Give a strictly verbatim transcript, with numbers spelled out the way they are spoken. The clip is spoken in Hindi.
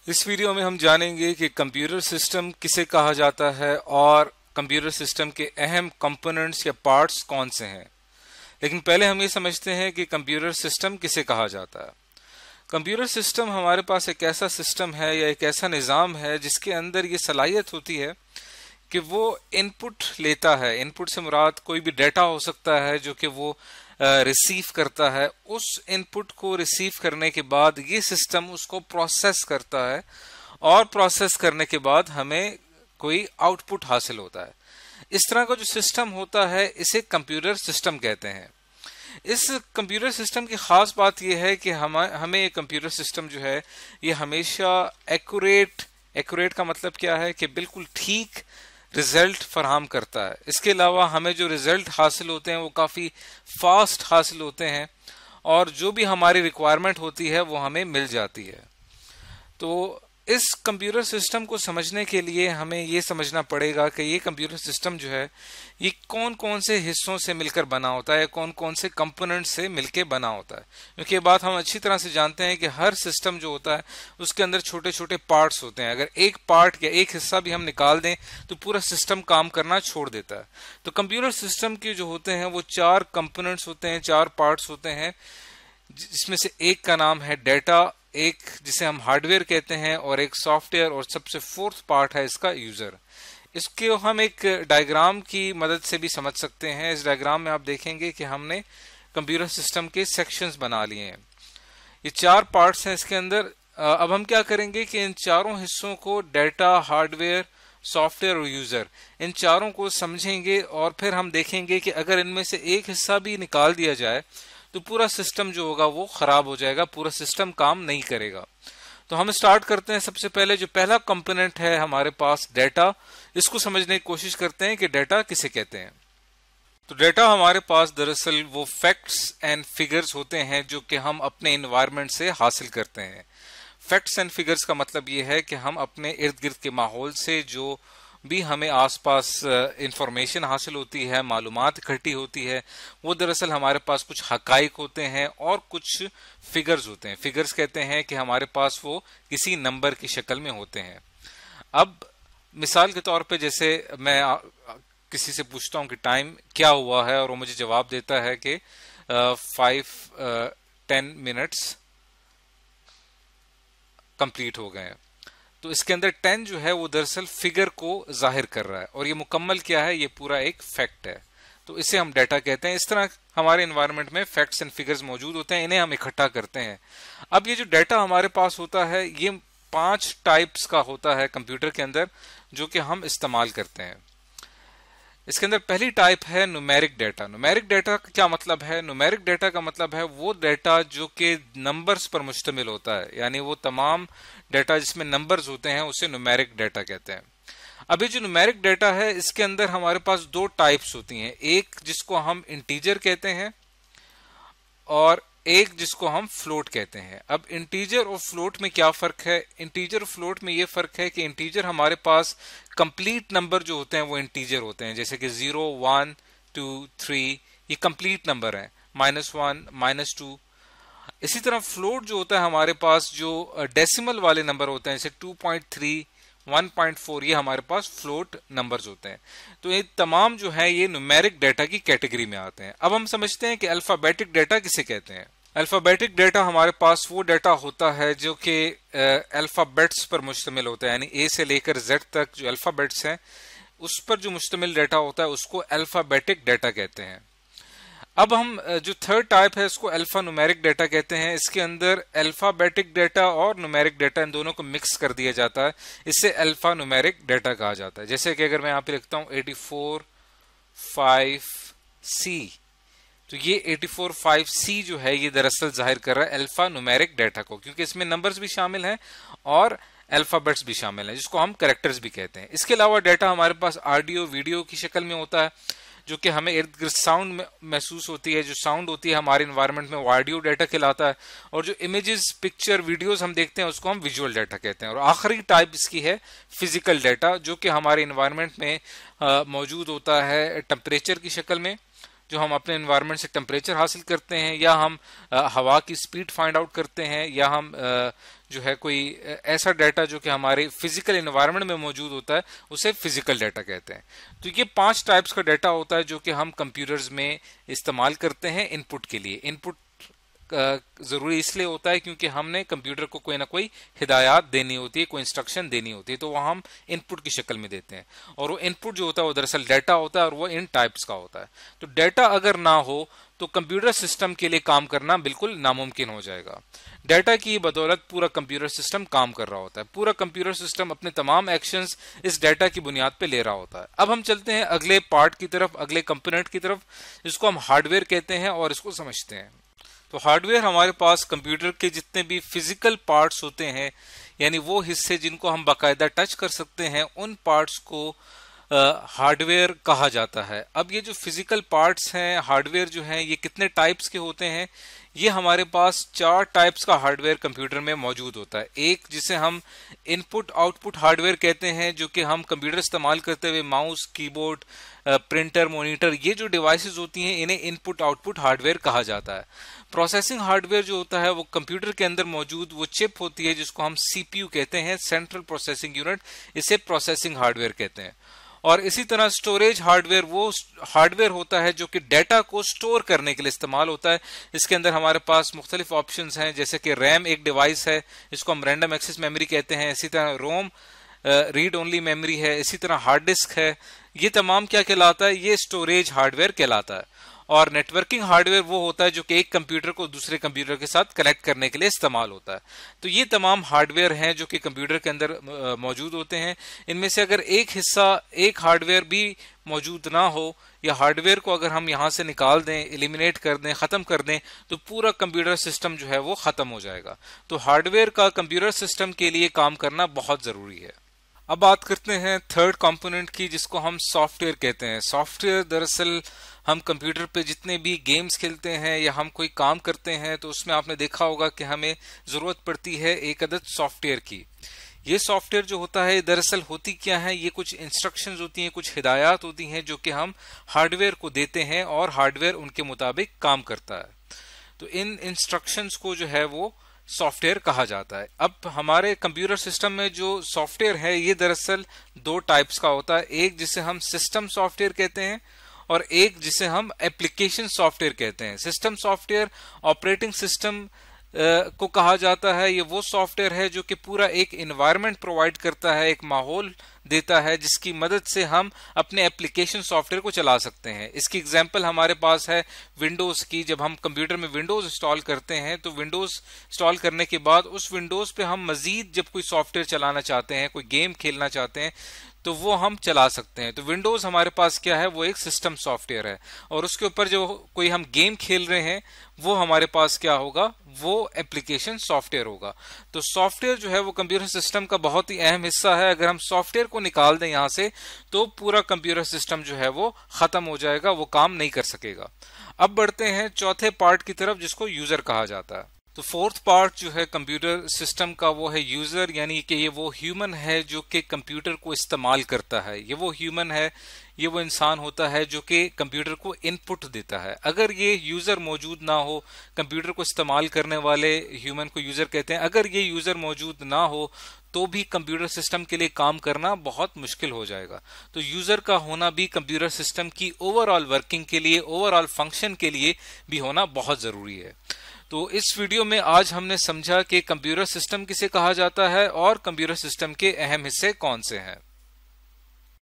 इस वीडियो में हम जानेंगे कि कंप्यूटर सिस्टम किसे कहा जाता है और कंप्यूटर सिस्टम के अहम कंपोनेंट्स या पार्ट्स कौन से हैं। लेकिन पहले हम ये समझते हैं कि कंप्यूटर सिस्टम किसे कहा जाता है। कंप्यूटर सिस्टम हमारे पास एक ऐसा सिस्टम है या एक ऐसा निज़ाम है जिसके अंदर ये सलाहियत होती है कि वो इनपुट लेता है। इनपुट से मुराद कोई भी डेटा हो सकता है जो कि वो रिसीव करता है। उस इनपुट को रिसीव करने के बाद ये सिस्टम उसको प्रोसेस करता है और प्रोसेस करने के बाद हमें कोई आउटपुट हासिल होता है। इस तरह का जो सिस्टम होता है इसे कंप्यूटर सिस्टम कहते हैं। इस कंप्यूटर सिस्टम की खास बात यह है कि हम हमें ये कंप्यूटर सिस्टम जो है ये हमेशा एक्यूरेट एक्यूरेट का मतलब क्या है कि बिल्कुल ठीक रिजल्ट फराहम करता है। इसके अलावा हमें जो रिजल्ट हासिल होते हैं वो काफ़ी फास्ट हासिल होते हैं और जो भी हमारी रिक्वायरमेंट होती है वो हमें मिल जाती है। तो इस कंप्यूटर सिस्टम को समझने के लिए हमें ये समझना पड़ेगा कि ये कंप्यूटर सिस्टम जो है ये कौन कौन से हिस्सों से मिलकर बना होता है, कौन कौन से कंपोनेंट से मिलकर बना होता है। क्योंकि ये बात हम अच्छी तरह से जानते हैं कि हर सिस्टम जो होता है उसके अंदर छोटे छोटे पार्ट्स होते हैं। अगर एक पार्ट या एक हिस्सा भी हम निकाल दें तो पूरा सिस्टम काम करना छोड़ देता है। तो कंप्यूटर सिस्टम के जो होते हैं वो चार कंपोनेंट्स होते हैं, चार पार्ट्स होते हैं, जिसमें से एक का नाम है डेटा, एक जिसे हम हार्डवेयर कहते हैं और एक सॉफ्टवेयर, और सबसे फोर्थ पार्ट है इसका यूजर। इसके हम एक डायग्राम की मदद से भी समझ सकते हैं। इस डायग्राम में आप देखेंगे कि हमने कंप्यूटर सिस्टम के सेक्शंस बना लिए हैं। ये चार पार्ट्स हैं इसके अंदर। अब हम क्या करेंगे कि इन चारों हिस्सों को, डेटा, हार्डवेयर, सॉफ्टवेयर और यूजर, इन चारों को समझेंगे और फिर हम देखेंगे कि अगर इनमें से एक हिस्सा भी निकाल दिया जाए तो पूरा सिस्टम जो होगा वो खराब हो जाएगा, पूरा सिस्टम काम नहीं करेगा। तो हम स्टार्ट करते हैं। सबसे पहले जो पहला कंपोनेंट है हमारे पास डेटा, इसको समझने की कोशिश करते हैं कि डेटा किसे कहते हैं। तो डेटा हमारे पास दरअसल वो फैक्ट्स एंड फिगर्स होते हैं जो कि हम अपने एनवायरनमेंट से हासिल करते हैं। फैक्ट्स एंड फिगर्स का मतलब ये है कि हम अपने इर्द गिर्द के माहौल से जो भी हमें आसपास इंफॉर्मेशन हासिल होती है, मालूमात इकट्ठी होती है, वो दरअसल हमारे पास कुछ हकाइक होते हैं और कुछ फिगर्स होते हैं। फिगर्स कहते हैं कि हमारे पास वो किसी नंबर की शक्ल में होते हैं। अब मिसाल के तौर पे जैसे मैं किसी से पूछता हूँ कि टाइम क्या हुआ है और वो मुझे जवाब देता है कि फाइव टेन मिनट्स कंप्लीट हो गए हैं, तो इसके अंदर टेन जो है वो दरअसल फिगर को जाहिर कर रहा है और ये मुकम्मल क्या है, ये पूरा एक फैक्ट है। तो इसे हम डेटा कहते हैं। इस तरह हमारे एनवायरनमेंट में फैक्ट्स एंड फिगर्स मौजूद होते हैं, इन्हें हम इकट्ठा करते हैं। अब ये जो डेटा हमारे पास होता है ये पांच टाइप्स का होता है कंप्यूटर के अंदर जो कि हम इस्तेमाल करते हैं। इसके अंदर पहली टाइप है न्यूमेरिक डेटा। न्यूमेरिक डेटा का क्या मतलब है? न्यूमेरिक डेटा का मतलब है वो डेटा जो कि नंबर्स पर मुश्तमिल होता है, यानी वो तमाम डेटा जिसमें नंबर्स होते हैं उसे न्यूमेरिक डेटा कहते हैं। अभी जो न्यूमेरिक डेटा है इसके अंदर हमारे पास दो टाइप्स होती हैं, एक जिसको हम इंटीजर कहते हैं और एक जिसको हम फ्लोट कहते हैं। अब इंटीजर और फ्लोट में क्या फर्क है? इंटीजर और फ्लोट में ये फर्क है कि इंटीजर हमारे पास कंप्लीट नंबर जो होते हैं वो इंटीजर होते हैं, जैसे कि जीरो, वन, टू, थ्री, ये कंप्लीट नंबर है, माइनस वन, माइनस टू। इसी तरह फ्लोट जो होता है हमारे पास जो डेसिमल वाले नंबर होते हैं, जैसे two point three, one point four, ये हमारे पास फ्लोट नंबर्स होते हैं। तो ये तमाम जो है ये न्यूमेरिक डेटा की कैटेगरी में आते हैं। अब हम समझते हैं कि अल्फाबेटिक डेटा किसे कहते हैं। अल्फाबेटिक डेटा हमारे पास वो डेटा होता है जो कि अल्फाबेट्स पर मुश्तमिल होता है, यानी ए से लेकर जेड तक जो अल्फाबेट्स हैं उस पर जो मुश्तमिल डेटा होता है उसको अल्फाबेटिक डेटा कहते हैं। अब हम जो थर्ड टाइप है इसको अल्फा न्यूमेरिक डेटा कहते हैं। इसके अंदर अल्फाबेटिक डेटा और न्यूमेरिक डेटा इन दोनों को मिक्स कर दिया जाता है, इससे अल्फा न्यूमेरिक डेटा कहा जाता है। जैसे कि अगर मैं यहाँ पे लिखता हूँ एटी फोर फाइव सी, तो ये एटी फोर फाइव सी जो है ये दरअसल जाहिर कर रहा है अल्फा न्यूमेरिक डेटा को, क्योंकि इसमें नंबर्स भी शामिल हैं और अल्फाबेट्स भी शामिल हैं जिसको हम कैरेक्टर्स भी कहते हैं। इसके अलावा डेटा हमारे पास ऑडियो, वीडियो की शक्ल में होता है जो कि हमें इर्द गिर्द साउंड महसूस होती है। जो साउंड होती है हमारे इन्वायरमेंट में वो ऑडियो डेटा कहलाता है, और जो इमेजेस, पिक्चर, वीडियोस हम देखते हैं उसको हम विजुअल डेटा कहते हैं। और आखिरी टाइप इसकी है फिजिकल डेटा, जो कि हमारे इन्वायरमेंट में मौजूद होता है टेम्परेचर की शक्ल में, जो हम अपने एनवायरनमेंट से टेम्परेचर हासिल करते हैं, या हम आ, हवा की स्पीड फाइंड आउट करते हैं, या हम आ, जो है कोई ऐसा डाटा जो कि हमारे फिजिकल एनवायरनमेंट में मौजूद होता है, उसे फिजिकल डाटा कहते हैं। तो ये पांच टाइप्स का डाटा होता है जो कि हम कंप्यूटर्स में इस्तेमाल करते हैं इनपुट के लिए। इनपुट जरूरी इसलिए होता है क्योंकि हमने कंप्यूटर को कोई ना कोई हिदायत देनी होती है, कोई इंस्ट्रक्शन देनी होती है, तो वह हम इनपुट की शक्ल में देते हैं। और वो इनपुट जो होता है वो दरअसल डाटा होता है, और वो इन टाइप्स का होता है। तो डाटा अगर ना हो तो कंप्यूटर सिस्टम के लिए काम करना बिल्कुल नामुमकिन हो जाएगा। डाटा की बदौलत पूरा कंप्यूटर सिस्टम काम कर रहा होता है। पूरा कंप्यूटर सिस्टम अपने तमाम एक्शंस इस डाटा की बुनियाद पे ले रहा होता है। अब हम चलते हैं अगले पार्ट की तरफ, अगले कंपोनेंट की तरफ, जिसको हम हार्डवेयर कहते हैं, और इसको समझते हैं। तो हार्डवेयर हमारे पास कंप्यूटर के जितने भी फिजिकल पार्ट्स होते हैं, यानी वो हिस्से जिनको हम बाकायदा टच कर सकते हैं, उन पार्ट्स को हार्डवेयर कहा जाता है। अब ये जो फिजिकल पार्ट्स हैं, हार्डवेयर जो हैं, ये कितने टाइप्स के होते हैं? ये हमारे पास चार टाइप्स का हार्डवेयर कंप्यूटर में मौजूद होता है। एक जिसे हम इनपुट आउटपुट हार्डवेयर कहते हैं, जो कि हम कंप्यूटर इस्तेमाल करते हुए माउस, कीबोर्ड, प्रिंटर, मॉनिटर, ये जो डिवाइसेस होती हैं, इन्हें इनपुट आउटपुट हार्डवेयर कहा जाता है। प्रोसेसिंग हार्डवेयर जो होता है वो कंप्यूटर के अंदर मौजूद वो चिप होती है जिसको हम सीपीयू कहते हैं, सेंट्रल प्रोसेसिंग यूनिट, इसे प्रोसेसिंग हार्डवेयर कहते हैं। और इसी तरह स्टोरेज हार्डवेयर वो हार्डवेयर होता है जो कि डाटा को स्टोर करने के लिए इस्तेमाल होता है। इसके अंदर हमारे पास मुख्तलिफ ऑप्शंस हैं, जैसे कि रैम एक डिवाइस है, इसको हम रैंडम एक्सेस मेमोरी कहते हैं। इसी तरह रोम रीड ओनली मेमोरी है। इसी तरह हार्ड डिस्क है। ये तमाम क्या कहलाता है? ये स्टोरेज हार्डवेयर कहलाता है। और नेटवर्किंग हार्डवेयर वो होता है जो कि एक कंप्यूटर को दूसरे कंप्यूटर के साथ कनेक्ट करने के लिए इस्तेमाल होता है। तो ये तमाम हार्डवेयर हैं जो कि कंप्यूटर के अंदर मौजूद होते हैं। इनमें से अगर एक हिस्सा, एक हार्डवेयर भी मौजूद ना हो, या हार्डवेयर को अगर हम यहाँ से निकाल दें, एलिमिनेट कर दें, खत्म कर दें, तो पूरा कंप्यूटर सिस्टम जो है वो खत्म हो जाएगा। तो हार्डवेयर का कंप्यूटर सिस्टम के लिए काम करना बहुत जरूरी है। अब बात करते हैं थर्ड कंपोनेंट की, जिसको हम सॉफ्टवेयर कहते हैं। सॉफ्टवेयर दरअसल हम कंप्यूटर पे जितने भी गेम्स खेलते हैं या हम कोई काम करते हैं, तो उसमें आपने देखा होगा कि हमें जरूरत पड़ती है एक अदद सॉफ्टवेयर की। ये सॉफ्टवेयर जो होता है दरअसल होती क्या है? ये कुछ इंस्ट्रक्शंस होती हैं, कुछ हिदायत होती हैं जो कि हम हार्डवेयर को देते हैं और हार्डवेयर उनके मुताबिक काम करता है। तो इन इंस्ट्रक्शंस को जो है वो सॉफ्टवेयर कहा जाता है। अब हमारे कंप्यूटर सिस्टम में जो सॉफ्टवेयर है ये दरअसल दो टाइप्स का होता है। एक जिसे हम सिस्टम सॉफ्टवेयर कहते हैं, और एक जिसे हम एप्लीकेशन सॉफ्टवेयर कहते हैं। सिस्टम सॉफ्टवेयर ऑपरेटिंग सिस्टम को कहा जाता है। ये वो सॉफ्टवेयर है जो कि पूरा एक एनवायरनमेंट प्रोवाइड करता है, एक माहौल देता है जिसकी मदद से हम अपने एप्लीकेशन सॉफ्टवेयर को चला सकते हैं। इसकी एग्जांपल हमारे पास है विंडोज की। जब हम कंप्यूटर में विंडोज इंस्टॉल करते हैं तो विंडोज इंस्टॉल करने के बाद उस विंडोज पे हम मजीद जब कोई सॉफ्टवेयर चलाना चाहते हैं, कोई गेम खेलना चाहते हैं, तो वो हम चला सकते हैं। तो विंडोज हमारे पास क्या है? वो एक सिस्टम सॉफ्टवेयर है, और उसके ऊपर जो कोई हम गेम खेल रहे हैं वो हमारे पास क्या होगा? वो एप्लीकेशन सॉफ्टवेयर होगा। तो सॉफ्टवेयर जो है वो कंप्यूटर सिस्टम का बहुत ही अहम हिस्सा है। अगर हम सॉफ्टवेयर को निकाल दें यहां से, तो पूरा कंप्यूटर सिस्टम जो है वो खत्म हो जाएगा, वो काम नहीं कर सकेगा। अब बढ़ते हैं चौथे पार्ट की तरफ, जिसको यूजर कहा जाता है। तो फोर्थ पार्ट जो है कंप्यूटर सिस्टम का वो है यूजर, यानी कि ये वो ह्यूमन है जो कि कंप्यूटर को इस्तेमाल करता है। ये वो ह्यूमन है, ये वो इंसान होता है जो कि कंप्यूटर को इनपुट देता है। अगर ये यूजर मौजूद ना हो, कंप्यूटर को इस्तेमाल करने वाले ह्यूमन को यूजर कहते हैं, अगर ये यूजर मौजूद ना हो तो भी कंप्यूटर सिस्टम के लिए काम करना बहुत मुश्किल हो जाएगा। तो यूजर का होना भी कंप्यूटर सिस्टम की ओवरऑल वर्किंग के लिए, ओवरऑल फंक्शन के लिए भी होना बहुत जरूरी है। तो इस वीडियो में आज हमने समझा कि कंप्यूटर सिस्टम किसे कहा जाता है और कंप्यूटर सिस्टम के अहम हिस्से कौन से हैं।